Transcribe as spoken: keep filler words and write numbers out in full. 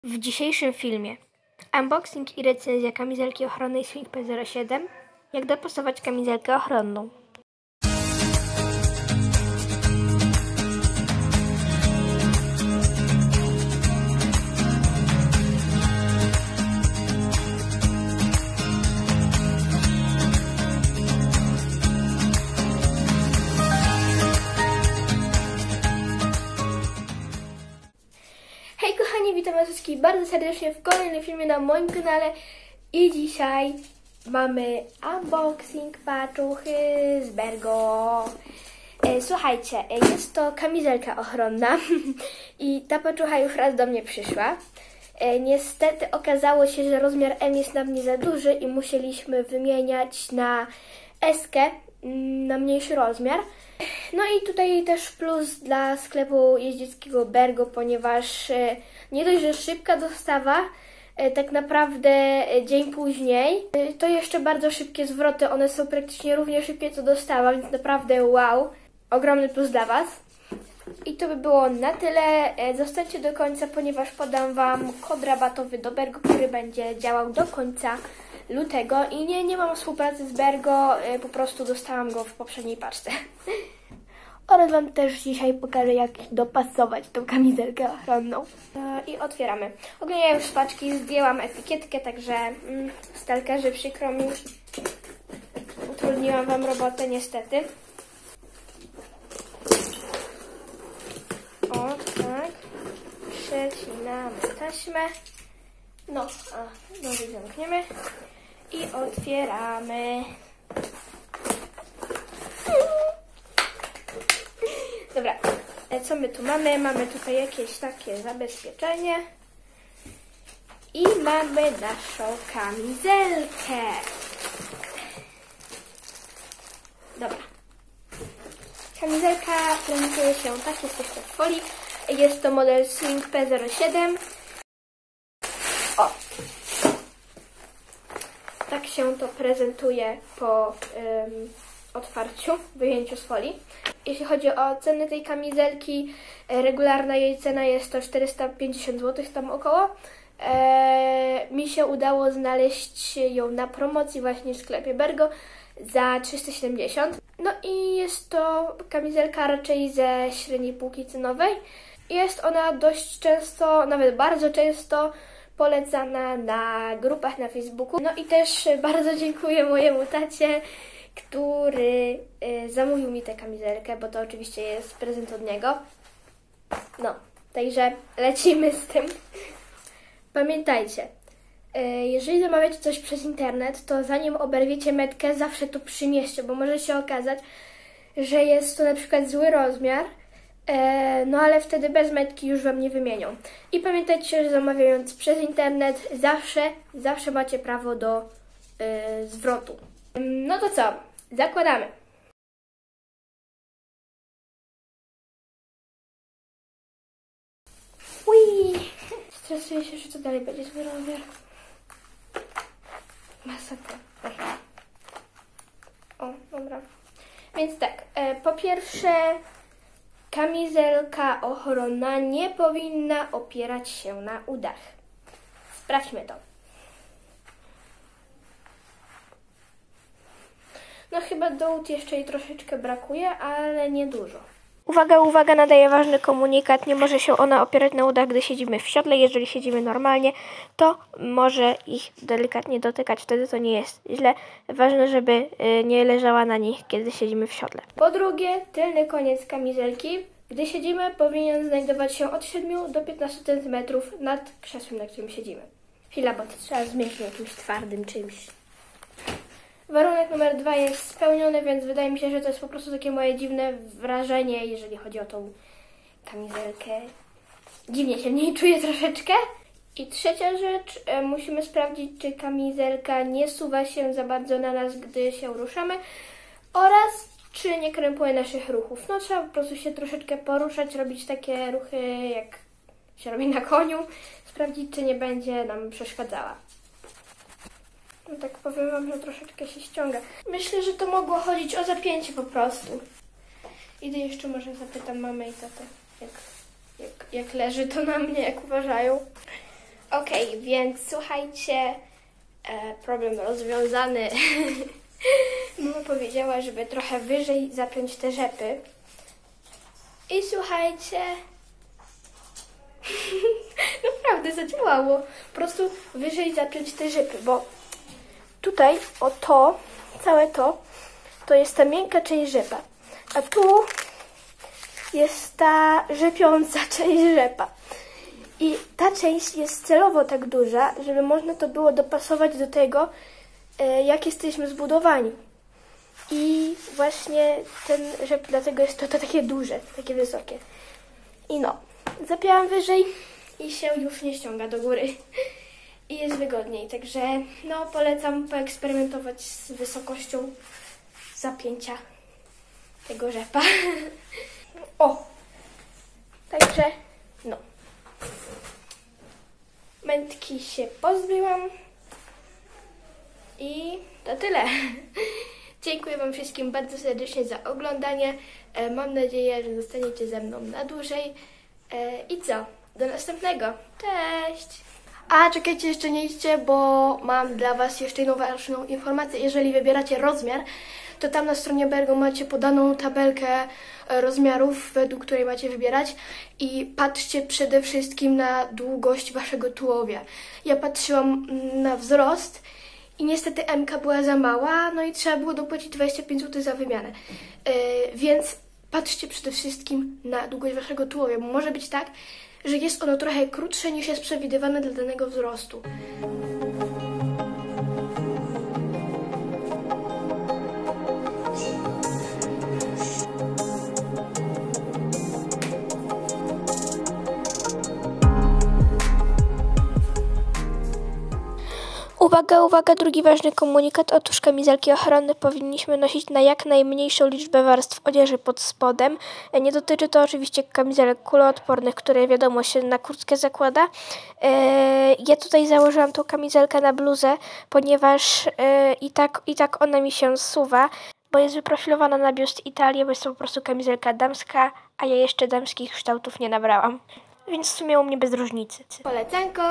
W dzisiejszym filmie unboxing i recenzja kamizelki ochronnej Swing P zero siedem. Jak dopasować kamizelkę ochronną. Hej kochani, witam was wszystkich bardzo serdecznie w kolejnym filmie na moim kanale i dzisiaj mamy unboxing paczuchy z Bergo. E, słuchajcie, jest to kamizelka ochronna i ta paczucha już raz do mnie przyszła. E, niestety okazało się, że rozmiar M jest na mnie za duży i musieliśmy wymieniać na S-kę, na mniejszy rozmiar. No i tutaj też plus dla sklepu jeździeckiego Bergo, ponieważ nie dość, że szybka dostawa, tak naprawdę dzień później, to jeszcze bardzo szybkie zwroty, one są praktycznie równie szybkie co dostawa, więc naprawdę wow, ogromny plus dla was. I to by było na tyle. Zostańcie do końca, ponieważ podam wam kod rabatowy do Bergo, który będzie działał do końca lutego i nie, nie mam współpracy z Bergo, po prostu dostałam go w poprzedniej paczce. Oraz wam też dzisiaj pokażę, jak dopasować tą kamizelkę ochronną. I otwieramy. Ogólnie ja już z paczki zdjęłam etykietkę, także mm, stalkerzy, przykro mi, utrudniłam wam robotę niestety. O, tak. Przecinamy taśmę. No, a, no zamkniemy. I otwieramy. Dobra, co my tu mamy? Mamy tutaj jakieś takie zabezpieczenie. I mamy naszą kamizelkę. Dobra. Kamizelka prezentuje się tak, jest jeszcze w folii. Jest to model Swing P zero siedem. O! Tak się to prezentuje po um, otwarciu, wyjęciu z folii. Jeśli chodzi o ceny tej kamizelki, regularna jej cena jest to czterysta pięćdziesiąt złotych, tam około. Eee, mi się udało znaleźć ją na promocji właśnie w sklepie Bergo za trzysta siedemdziesiąt. No i jest to kamizelka raczej ze średniej półki cenowej. Jest ona dość często, nawet bardzo często polecana na grupach na Facebooku. No i też bardzo dziękuję mojemu tacie, który y, zamówił mi tę kamizelkę, bo to oczywiście jest prezent od niego. No, także lecimy z tym. Pamiętajcie, y, jeżeli zamawiacie coś przez internet, to zanim oberwiecie metkę, zawsze to przymierzcie, bo może się okazać, że jest to na przykład zły rozmiar, y, no ale wtedy bez metki już wam nie wymienią. I pamiętajcie, że zamawiając przez internet, zawsze, zawsze macie prawo do y, zwrotu. No to co? Zakładamy. Ui! Stresuję się, że to dalej będzie zły rozmiar. Masakra. O, dobra. Więc tak, e, po pierwsze, kamizelka ochronna nie powinna opierać się na udach. Sprawdźmy to. No chyba dołu jeszcze jej troszeczkę brakuje, ale nie dużo. Uwaga, uwaga, nadaję ważny komunikat. Nie może się ona opierać na udach, gdy siedzimy w siodle. Jeżeli siedzimy normalnie, to może ich delikatnie dotykać. Wtedy to nie jest źle. Ważne, żeby nie leżała na nich, kiedy siedzimy w siodle. Po drugie, tylny koniec kamizelki, gdy siedzimy, powinien znajdować się od siedmiu do piętnastu centymetrów nad krzesłem, na którym siedzimy. Chwila, bo to trzeba zmienić jakimś twardym czymś. Warunek numer dwa jest spełniony, więc wydaje mi się, że to jest po prostu takie moje dziwne wrażenie, jeżeli chodzi o tą kamizelkę. Dziwnie się w niej czuję troszeczkę. I trzecia rzecz, e, musimy sprawdzić, czy kamizelka nie suwa się za bardzo na nas, gdy się ruszamy oraz czy nie krępuje naszych ruchów. No trzeba po prostu się troszeczkę poruszać, robić takie ruchy, jak się robi na koniu, sprawdzić, czy nie będzie nam przeszkadzała. No tak powiem wam, że troszeczkę się ściąga. Myślę, że to mogło chodzić o zapięcie po prostu. Idę jeszcze może zapytam mamę i tatę, jak, jak, jak leży to na mnie, jak uważają. Okej, okay, więc słuchajcie, e, problem rozwiązany. Mama powiedziała, żeby trochę wyżej zapiąć te rzepy. I słuchajcie, naprawdę zadziałało. Po prostu wyżej zapiąć te rzepy, bo tutaj o to, całe to, to jest ta miękka część rzepa. A tu jest ta rzepiąca część rzepa. I ta część jest celowo tak duża, żeby można to było dopasować do tego, jak jesteśmy zbudowani. I właśnie ten rzep, dlatego jest to, to takie duże, takie wysokie. I no, zapięłam wyżej i się już nie ściąga do góry. I jest wygodniej, także no polecam poeksperymentować z wysokością zapięcia tego rzepa. O! Także no. Mętki się pozbyłam. I to tyle. Dziękuję Wam wszystkim bardzo serdecznie za oglądanie. E, mam nadzieję, że zostaniecie ze mną na dłużej. E, I co? Do następnego. Cześć! A czekajcie, jeszcze nie idźcie, bo mam dla Was jeszcze jedną ważną informację. Jeżeli wybieracie rozmiar, to tam na stronie Bergo macie podaną tabelkę rozmiarów, według której macie wybierać. I patrzcie przede wszystkim na długość Waszego tułowia. Ja patrzyłam na wzrost i niestety M ka była za mała, no i trzeba było dopłacić dwadzieścia pięć złotych za wymianę. Yy, więc patrzcie przede wszystkim na długość Waszego tułowia, bo może być tak, że jest ono trochę krótsze niż jest przewidywane dla danego wzrostu. Uwaga, uwaga, drugi ważny komunikat. Otóż kamizelki ochronne powinniśmy nosić na jak najmniejszą liczbę warstw odzieży pod spodem. Nie dotyczy to oczywiście kamizelek kuloodpornych, które wiadomo się na kurtkę zakłada. Ja tutaj założyłam tą kamizelkę na bluzę, ponieważ i tak, i tak ona mi się zsuwa, bo jest wyprofilowana na biust i talię, bo jest to po prostu kamizelka damska, a ja jeszcze damskich kształtów nie nabrałam. Więc w sumie u mnie bez różnicy. Polecanko!